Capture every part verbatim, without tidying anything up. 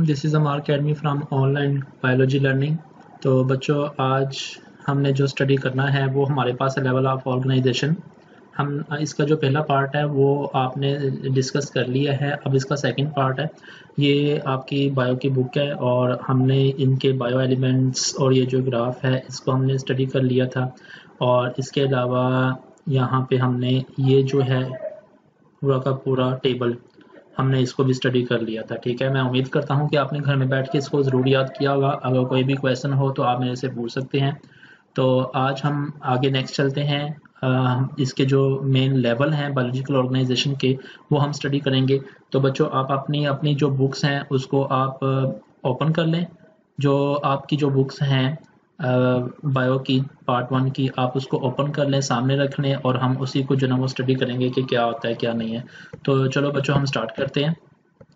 This is Amar academy from online biology learning. तो बच्चों, आज हमने जो स्टडी करना है वो हमारे पास है लेवल ऑफ ऑर्गेनाइजेशन। हम इसका जो पहला पार्ट है वो आपने डिस्कस कर लिया है। अब इसका सेकंड पार्ट है, ये आपकी बायो की बुक है और हमने इनके बायो एलिमेंट्स और ये जो ग्राफ है इसको हमने स्टडी कर लिया था। और इसके अलावा यहाँ पे हमने ये जो है पूरा का पूरा टेबल हमने इसको भी स्टडी कर लिया था। ठीक है, मैं उम्मीद करता हूँ कि आपने घर में बैठ के इसको ज़रूर याद किया होगा। अगर कोई भी क्वेश्चन हो तो आप मेरे से पूछ सकते हैं। तो आज हम आगे नेक्स्ट चलते हैं। आ, इसके जो मेन लेवल हैं बायोलॉजिकल ऑर्गेनाइजेशन के वो हम स्टडी करेंगे। तो बच्चों, आप अपनी अपनी जो बुक्स हैं उसको आप ओपन कर लें। जो आपकी जो बुक्स हैं बायो की पार्ट वन की, आप उसको ओपन कर लें, सामने रख लें और हम उसी को जो ना वो स्टडी करेंगे कि क्या होता है क्या नहीं है। तो चलो बच्चों, हम स्टार्ट करते हैं।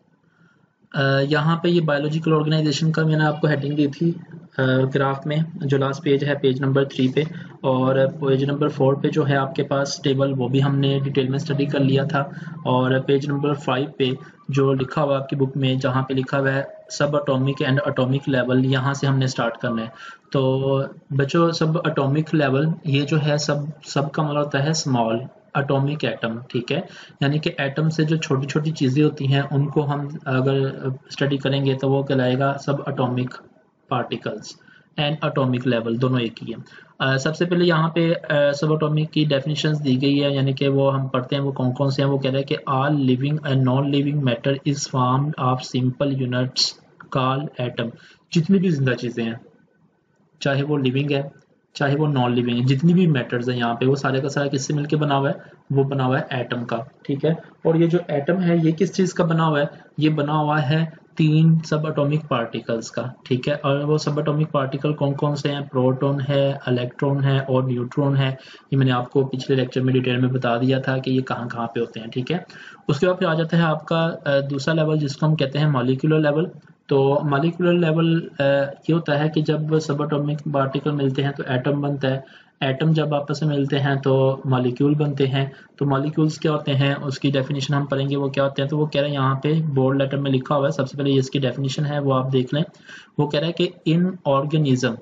uh, यहाँ पे ये बायोलॉजिकल ऑर्गेनाइजेशन का मैंने आपको हेडिंग दी थी ग्राफ uh, में, जो लास्ट पेज है पेज नंबर थ्री पे, और पेज नंबर फोर पे जो है आपके पास टेबल वो भी हमने डिटेल में स्टडी कर लिया था। और पेज नंबर फाइव पे जो लिखा हुआ आपकी बुक में, जहाँ पे लिखा हुआ है सब एटॉमिक एंड एटॉमिक लेवल, यहाँ से हमने स्टार्ट करना है। तो बच्चों, सब एटॉमिक लेवल ये जो है सब सब का मतलब होता है स्मॉल एटॉमिक एटम। ठीक है, यानी कि एटम से जो छोटी छोटी चीज़ें होती हैं उनको हम अगर स्टडी करेंगे तो वो कहलाएगा सब atomic particles and atomic level, दोनों एक ही है। uh, सबसे पहले यहाँ पे सब एटॉमिक की डेफिनेशंस दी गई है, यानी कि वो हम पढ़ते हैं वो कौन कौन से हैं। वो कह रहा है कि all living and non living matter is formed of simple units called atom. जितनी भी जिंदा चीज़ें हैं, चाहे वो लिविंग है चाहे वो नॉन लिविंग है, जितनी भी मैटर्स हैं यहाँ पे, वो सारे का सारा किससे मिलके बना हुआ है? वो बना हुआ है एटम का। ठीक है, और ये जो एटम है ये किस चीज़ का बना हुआ है? ये बना हुआ है तीन सब एटॉमिक पार्टिकल्स का। ठीक है, और वो सब एटॉमिक पार्टिकल कौन कौन से हैं? प्रोटॉन है, इलेक्ट्रॉन है और न्यूट्रॉन है। ये मैंने आपको पिछले लेक्चर में डिटेल में बता दिया था कि ये कहाँ कहाँ पे होते हैं। ठीक है, उसके बाद फिर आ जाता है आपका दूसरा लेवल जिसको हम कहते हैं मॉलिक्यूलर लेवल। तो मॉलिक्यूलर लेवल ये होता है कि जब सब एटॉमिक पार्टिकल मिलते हैं तो एटम बनता है। एटम जब आपस में मिलते हैं तो मॉलिक्यूल बनते हैं। तो मॉलिक्यूल्स क्या होते हैं उसकी डेफिनेशन हम पढ़ेंगे वो क्या होते हैं। तो वो कह रहे हैं यहाँ पे बोल्ड लेटर में लिखा हुआ है, सबसे पहले इसकी डेफिनेशन है वो आप देख लें। वो कह रहा है कि इन ऑर्गेनिज्म,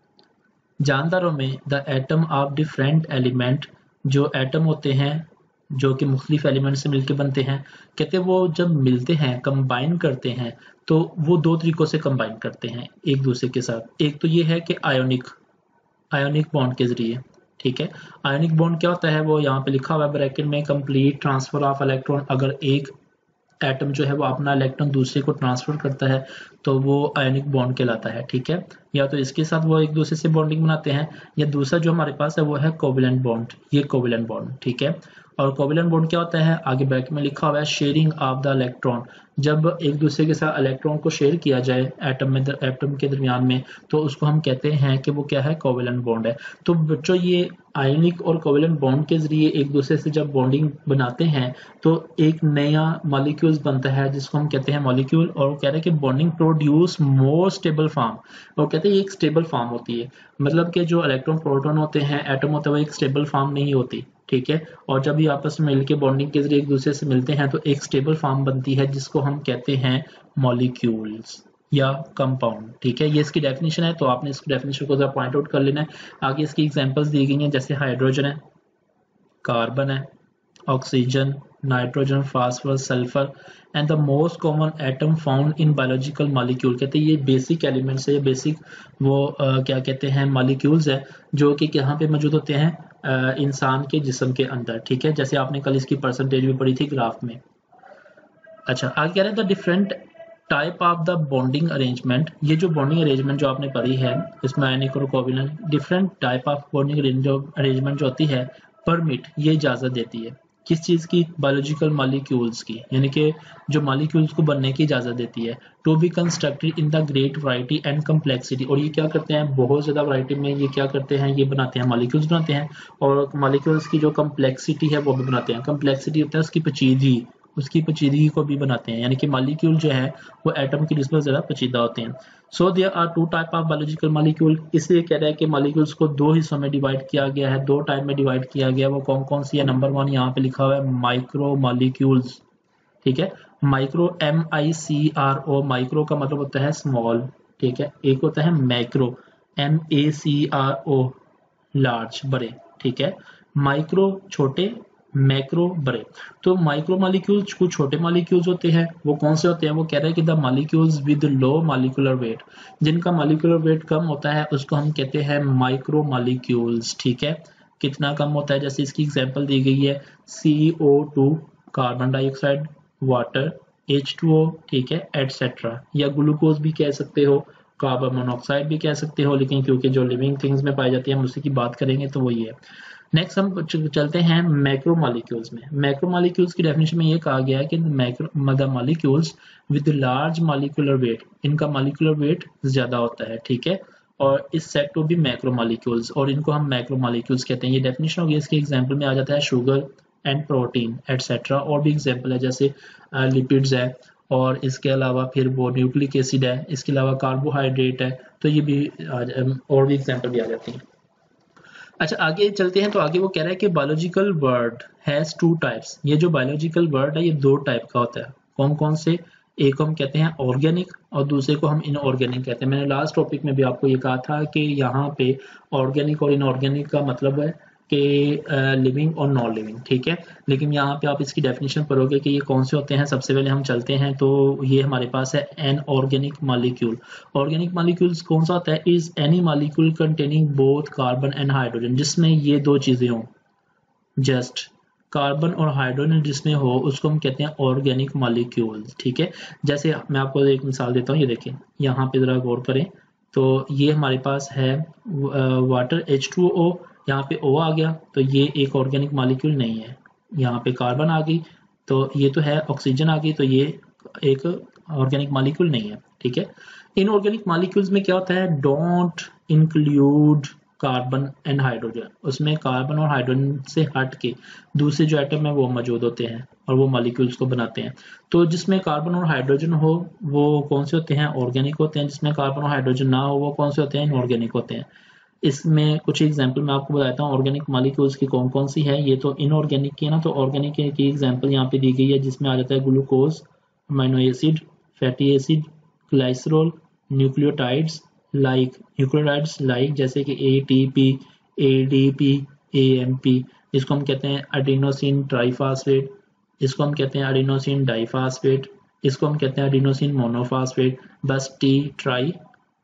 जानदारों में, the atom of different element, जो एटम होते हैं जो कि मुख्तलिफ एलिमेंट से मिलकर बनते हैं, कहते हैं वो जब मिलते हैं कंबाइन करते हैं तो वो दो तरीकों से कंबाइन करते हैं एक दूसरे के साथ। एक तो ये है कि आयोनिक आयोनिक बॉन्ड के जरिए। ठीक है, आयोनिक बॉन्ड क्या होता है वो यहाँ पे लिखा हुआ है ब्रैकेट में, कंप्लीट ट्रांसफर ऑफ इलेक्ट्रॉन। अगर एक एटम जो है वो अपना इलेक्ट्रॉन दूसरे को ट्रांसफर करता है तो वो आयोनिक बॉन्ड कहलाता है। ठीक है, या तो इसके साथ वो एक दूसरे से बॉन्डिंग बनाते हैं, या दूसरा जो हमारे पास है वो है कोवेलेंट बॉन्ड। ये कोवेलेंट बॉन्ड, ठीक है। और कोवेलेंट बॉन्ड क्या होता है? आगे ब्रैकेट में लिखा हुआ है शेयरिंग ऑफ द इलेक्ट्रॉन। जब एक दूसरे के साथ इलेक्ट्रॉन को शेयर किया जाए एटम में एटम के दरमियान में, तो उसको हम कहते हैं कि वो क्या है? कोवेलेंट बॉन्ड है। तो बच्चों, ये आयनिक और कोवेलेंट बॉन्ड के जरिए एक दूसरे से जब बॉन्डिंग बनाते हैं तो एक नया मॉलिक्यूल्स बनता है जिसको हम कहते हैं मॉलिक्यूल। और वो कह रहे हैं कि bonding produce more stable form. और कहते हैं एक स्टेबल फॉर्म होती है, मतलब कि जो इलेक्ट्रॉन प्रोटॉन होते हैं, एटम होता है, वो एक स्टेबल फॉर्म नहीं होती। ठीक है, और जब ये आपस में मिलकर बॉन्डिंग के जरिए एक दूसरे से मिलते हैं तो एक स्टेबल फॉर्म बनती है जिसको हम कहते हैं मॉलिक्यूल्स या कंपाउंड। ठीक है, ये इसकी डेफिनेशन है, तो आपने इसकी डेफिनेशन को जरा पॉइंट आउट कर लेना है। आगे इसकी एग्जांपल्स दी गई हैं, जैसे हाइड्रोजन है, कार्बन है, oxygen, nitrogen, phosphorus, sulphur and the most common atom found in biological molecule. कहते हैं ये बेसिक एलिमेंट्स है, बेसिक वो आ, क्या कहते हैं मॉलिक्यूल्स है जो कि यहाँ पे मौजूद होते हैं आ, इंसान के जिस्म के अंदर। ठीक है, जैसे आपने कल इसकी परसेंटेज भी पढ़ी थी ग्राफ में। अच्छा, आगे कह रहे हैं the different type of the bonding arrangement. ये जो बॉन्डिंग अरेंजमेंट जो आपने पढ़ी है इसमें आयनिक और covalent, different type of bonding arrangement जो होती है परमिट, ये इजाजत देती है किस चीज़ की? बायोलॉजिकल मॉलिक्यूल्स की, यानी कि जो मॉलिक्यूल्स को बनने की इजाज़त देती है। To be constructed in the great variety and complexity. और ये क्या करते हैं? बहुत ज़्यादा वैरायटी में ये क्या करते हैं? ये बनाते हैं, मॉलिक्यूल्स बनाते हैं। और मॉलिक्यूल्स की जो कम्प्लेक्सिटी है वो भी बनाते हैं। कम्प्लेक्सिटी होता है उसकी पेचीदगी, उसकी पेचीदगी को भी बनाते हैं, यानी कि मॉलिक्यूल जो है वो एटम की निस्बत ज़्यादा पेचीदा होते हैं। So there are two type of biological molecule. इसलिए कह रहा है कि मॉलिक्यूल्स को दो हिस्सों में डिवाइड किया गया है, दो टाइप में डिवाइड किया गया है। वो कौन कौन सी है? नंबर वन यहाँ पे लिखा हुआ है माइक्रो मॉलिक्यूल्स। ठीक है, micro M I C R O, micro का मतलब होता है स्मॉल, ठीक है। एक होता है macro, M A C R O large, बड़े, ठीक है। माइक्रो छोटे, मैक्रो बड़े। तो माइक्रो मॉलिक्यूल्स कुछ छोटे मॉलिक्यूल्स होते हैं, वो कौन से होते हैं? वो कह रहे हैं कि the molecules with low molecular weight, जिनका मॉलिक्यूलर वेट कम होता है उसको हम कहते हैं माइक्रो मॉलिक्यूल्स, ठीक है। कितना कम होता है? जैसे इसकी एग्जांपल दी गई है C O two carbon dioxide, water, H two O, ठीक है, एटसेट्रा। या ग्लूकोज भी कह सकते हो, कार्बन मोनोऑक्साइड भी कह सकते हो, लेकिन क्योंकि जो लिविंग थिंग्स में पाई जाती है हम उसी की बात करेंगे तो वही है। नेक्स्ट हम चलते हैं मैक्रो मॉलिक्यूल्स में। मैक्रो मॉलिक्यूल्स की डेफिनेशन में ये कहा गया है कि macro the molecules with large molecular weight, इनका मॉलिक्यूलर वेट ज्यादा होता है, ठीक है। और इस सेट टू भी मैक्रो मॉलिक्यूल्स, और इनको हम मैक्रो मॉलिक्यूल्स कहते हैं। ये डेफिनेशन होगी, इसके एग्जांपल में आ जाता है शुगर एंड प्रोटीन एटसेट्रा। और भी एग्जांपल है जैसे लिपिड्स है, और इसके अलावा फिर वो न्यूक्लिक एसिड है, इसके अलावा कार्बोहाइड्रेट है, तो ये भी और भी एग्जांपल भी आ जाती हैं। अच्छा आगे चलते हैं, तो आगे वो कह रहा है कि biological word has two types. ये जो बायोलॉजिकल वर्ड है ये दो टाइप का होता है। कौन कौन से? एक को हम कहते हैं ऑर्गेनिक और दूसरे को हम इनऑर्गेनिक कहते हैं। मैंने लास्ट टॉपिक में भी आपको ये कहा था कि यहाँ पे ऑर्गेनिक और इनऑर्गेनिक का मतलब है कि लिविंग और नॉन लिविंग, ठीक है। लेकिन यहाँ पे आप इसकी डेफिनेशन पढ़ोगे कि ये कौन से होते हैं। सबसे पहले हम चलते हैं, तो ये हमारे पास है an organic molecule. Organic molecules कौन सा होता है? Is any molecule containing both carbon and hydrogen, जिसमें ये दो चीजें हों, जस्ट कार्बन और हाइड्रोजन जिसमें हो, उसको हम कहते हैं ऑर्गेनिक मॉलिक्यूल्स, ठीक है। जैसे मैं आपको एक मिसाल देता हूँ, ये देखें, यहाँ पे जरा गौर करें, तो ये हमारे पास है वाटर एच टू ओ, यहाँ पे O आ गया, तो ये एक ऑर्गेनिक मॉलिक्यूल नहीं है। यहाँ पे कार्बन आ गई, तो ये तो है, ऑक्सीजन आ गई, तो ये एक ऑर्गेनिक मॉलिक्यूल नहीं है, ठीक है। इनऑर्गेनिक मॉलिक्यूल्स में क्या होता है? Don't include carbon and hydrogen, उसमें कार्बन और हाइड्रोजन से हट के दूसरे जो एटम है वो मौजूद होते हैं और वो मॉलिक्यूल्स को बनाते हैं। तो जिसमें कार्बन और हाइड्रोजन हो वो कौन से होते हैं? ऑर्गेनिक होते हैं। जिसमें कार्बन और हाइड्रोजन ना हो वो कौन से होते हैं? इनऑर्गेनिक होते हैं। इसमें कुछ एग्जांपल मैं आपको बताता हूँ ऑर्गेनिक मॉलिक्यूल्स की कौन कौन सी है। ये तो इनऑर्गेनिक की है ना, तो ऑर्गेनिक की एग्जांपल यहाँ पे दी गई है, जिसमें आ जाता है glucose, amino acid, fatty acid, glycerol, nucleotides like nucleotides like जैसे कि एटीपी, एडीपी, एएमपी। इसको हम कहते हैं एडिनोसिन ट्राइफॉस्फेट, इसको हम कहते हैं एडिनोसिन डाइफॉस्फेट, इसको हम कहते हैं एडिनोसिन मोनोफॉस्फेट। बस टी, ट्राई,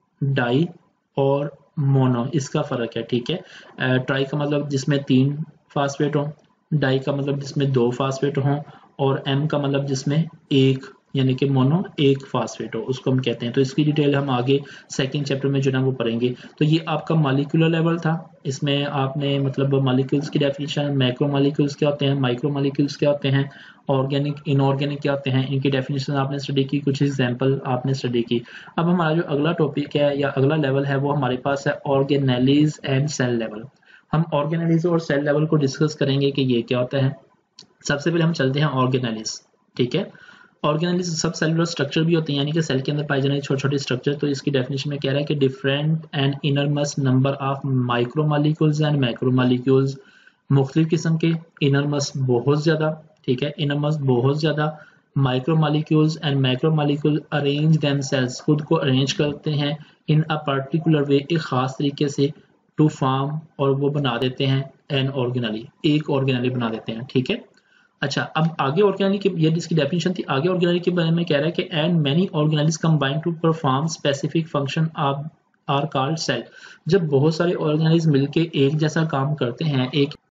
डाई और मोनो, इसका फर्क है, ठीक है। ट्राई का मतलब जिसमें तीन फास्फेट हो, डाई का मतलब जिसमें दो फास्फेट हो, और एम का मतलब जिसमें एक, यानी कि मोनो एक फास्फेट हो, उसको हम कहते हैं। तो इसकी डिटेल हम आगे सेकंड चैप्टर में जो ना वो पढ़ेंगे। तो ये आपका मॉलिक्यूलर लेवल था, इसमें आपने मतलब मॉलिक्यूल्स की डेफिनेशन, मैक्रो मॉलिक्यूल्स क्या होते हैं, माइक्रो मॉलिक्यूल्स क्या होते हैं, ऑर्गेनिक इनऑर्गेनिक क्या होते हैं, इनकी डेफिनेशन आपने स्टडी की, कुछ एग्जांपल आपने स्टडी की। अब हमारा जो अगला टॉपिक है या अगला लेवल है वो हमारे पास है ऑर्गेनेलीज एंड सेल लेवल। हम ऑर्गेनेलीज और सेल लेवल को डिस्कस करेंगे कि ये क्या होता है। सबसे पहले हम चलते हैं ऑर्गेनेलीज, ठीक है। ऑर्गेनेलीज सब सेलुलर स्ट्रक्चर भी होते हैं, यानी कि सेल के अंदर पाए जाने छोटे छोटे स्ट्रक्चर। तो इसकी डेफिनेशन में कह रहा है कि different and enormous number of micro molecules and macro molecules, मुख्तलिफ किस्म के, इनरमस बहुत ज्यादा, ठीक है, इनरमस बहुत ज्यादा, micro molecules and macro molecule arrange themselves, खुद को अरेंज करते हैं इन अ पर्टिकुलर वे, एक खास तरीके से, टू फॉर्म, और वो बना देते हैं एन ऑर्गेनेली, एक ऑर्गेनेली बना देते हैं, ठीक है। अच्छा, अब आगे ऑर्गेनेली की ये जिसकी डेफिनेशन थी, आगे ऑर्गेनेली के बारे में कह रहा है कि and many organelles combine to perform specific function of are called cell. जब बहुत सारे ऑर्गेनेलीज मिलके एक जैसा काम करते हैं, एक